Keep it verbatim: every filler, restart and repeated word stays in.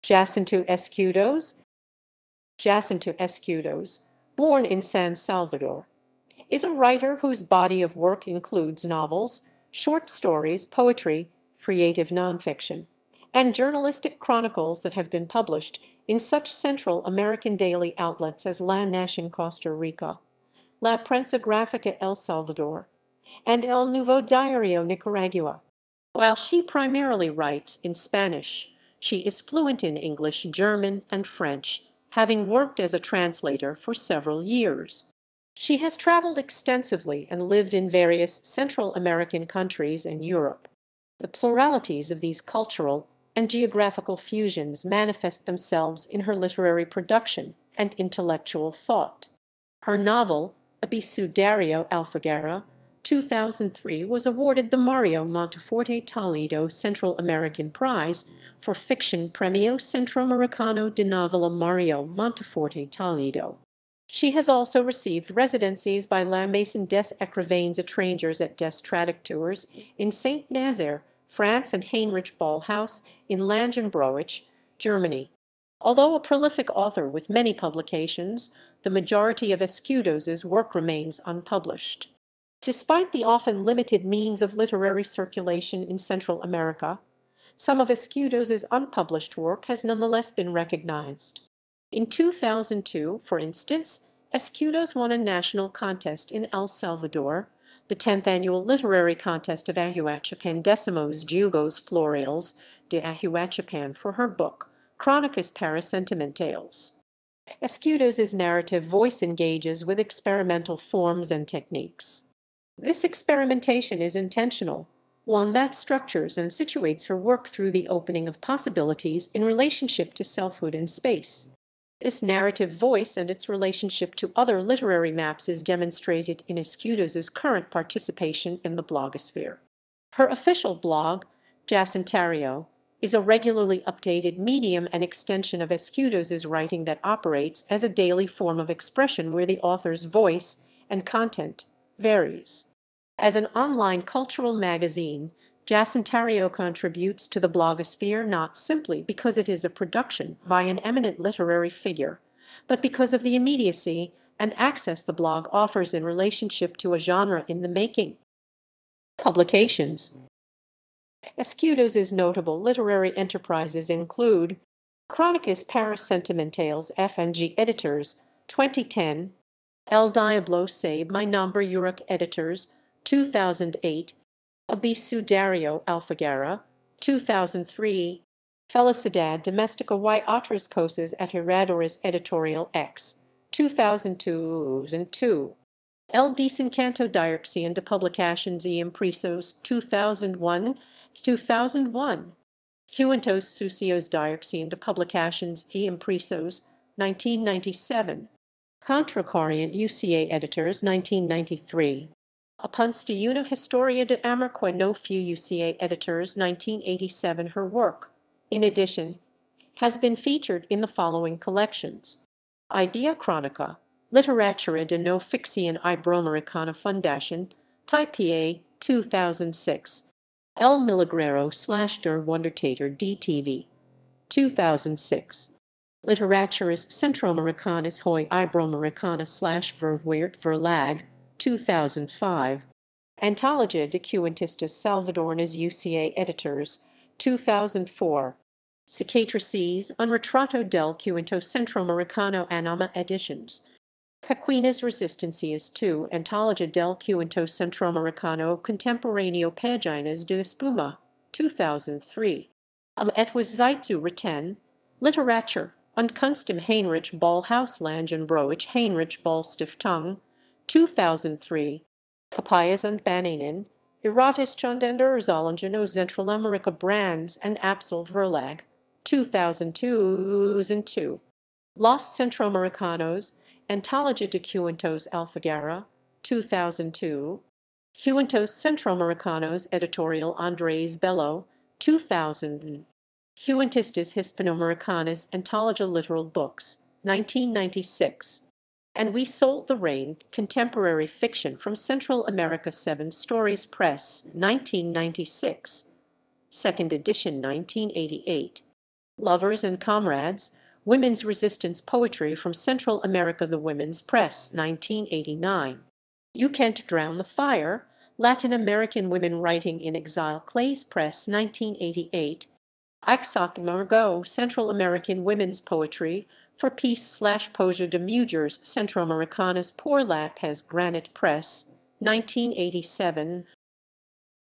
Jacinta Escudos. Jacinta Escudos, born in San Salvador, is a writer whose body of work includes novels, short stories, poetry, creative nonfiction, and journalistic chronicles that have been published in such Central American daily outlets as La Nación Costa Rica, La Prensa Gráfica El Salvador, and El Nuevo Diario Nicaragua. While she primarily writes in Spanish, she is fluent in English, German, and French, having worked as a translator for several years. She has traveled extensively and lived in various Central American countries and Europe. The pluralities of these cultural and geographical fusions manifest themselves in her literary production and intellectual thought. Her novel, A-B-Sudario Alfaguara, two thousand three, was awarded the Mario Monteforte Toledo Central American Prize for Fiction Premio Centroamericano de Novela Mario Monteforte Toledo. She has also received residencies by La Maison des Écrivains Étrangers at des Traducteurs in Saint-Nazaire, France, and Heinrich Böll Haus in Langenbroich, Germany. Although a prolific author with many publications, the majority of Escudos's work remains unpublished. Despite the often limited means of literary circulation in Central America, some of Escudos's unpublished work has nonetheless been recognized. In two thousand two, for instance, Escudos won a national contest in El Salvador, the tenth annual literary contest of Ahuachapan Decimos Jugos Florales de Ahuachapan for her book, Crónicas para Sentimentales. Escudos's narrative voice engages with experimental forms and techniques. This experimentation is intentional, one that structures and situates her work through the opening of possibilities in relationship to selfhood and space. This narrative voice and its relationship to other literary maps is demonstrated in Escudos's current participation in the blogosphere. Her official blog, Jacintario, is a regularly updated medium and extension of Escudos's writing that operates as a daily form of expression where the author's voice and content varies. As an online cultural magazine, Jacintario contributes to the blogosphere not simply because it is a production by an eminent literary figure, but because of the immediacy and access the blog offers in relationship to a genre in the making. Publications. Escudos's notable literary enterprises include Crónicas para Sentimentales F and G Editors, twenty ten, El Diablo Sabe My Nombre Uruk Editors, two thousand eight, A-B-Sudario Alfaguara, two thousand three, Felicidad Domestica y Otras Cosas Aterradoras Editorial X, two thousand two, El Desencanto Dirección de Publicaciones y Impresos, two thousand one, two thousand one, Cuentos Sucios Dirección de Publicaciones y Impresos, nineteen ninety-seven, Contracorriente U C A Editors, nineteen ninety-three, Apuntes de una Historia de Amor que no fue U C A Editors, nineteen eighty-seven. Her work, in addition, has been featured in the following collections: Idea Crónica, Literatura de no Ficción Iberoamericana Fundación, Taipei, two thousand six, El Milagro slash der Wundertäter D T V, two thousand six, Literaturas Centroamericanas Hoy Iberoamericana slash Verweert Verlag, two thousand five, Antologia de Cuentistas Salvadornas U C A Editors, two thousand four, Cicatrices, Un Retrato del Cuento Centroamericano Anama Editions, Pequeñas Resistencias two, Antologia del Cuento Centroamericano Contemporáneo Páginas de Espuma, two thousand three, Am etwas Zeit zu retten, Literatur und Kunst im Heinrich Böll Haus Langenbroich Heinrich Böll Stiftung, two thousand three, Papayas und Bananen, Erotischungen der Zolingen Zentralamerika Brands and Apsel Verlag, two thousand two, Los Centroamericanos, Antologia de Cuentos Alfaguara, two thousand two, Cuentos Centroamericanos Editorial Andrés Bello, two thousand, Cuentistas Hispanoamericanas Antologia Literal Books, nineteen ninety-six, and We Sold the Rain, Contemporary Fiction from Central America Seven Stories Press, nineteen ninety-six, second edition nineteen eighty-eight, Lovers and Comrades, Women's Resistance Poetry from Central America, The Women's Press, nineteen eighty-nine. You Can't Drown the Fire, Latin American Women Writing in Exile, Clay's Press, nineteen eighty-eight. Aksak Margot, Central American Women's Poetry for Peace slash Poesia de Mujeres Centroamericanas por la Paz, Granite Press, nineteen eighty-seven.